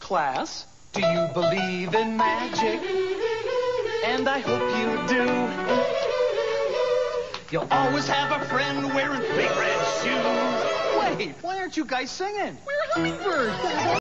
Class, do you believe in magic? And I hope you do. You'll always have a friend wearing big red shoes. Wait, why aren't you guys singing? We're hummingbirds.